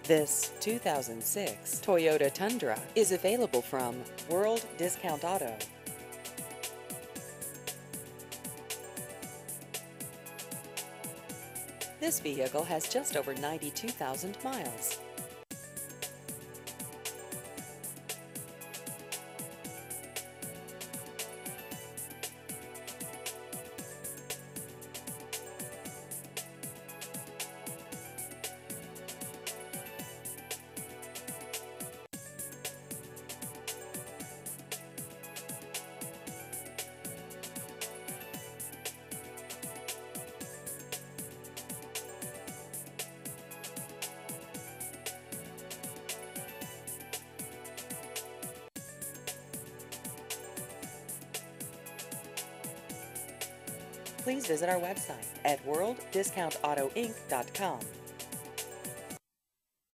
This 2006 Toyota Tundra is available from World Discount Auto. This vehicle has just over 92,000 miles. Please visit our website at worlddiscountautoinc.com.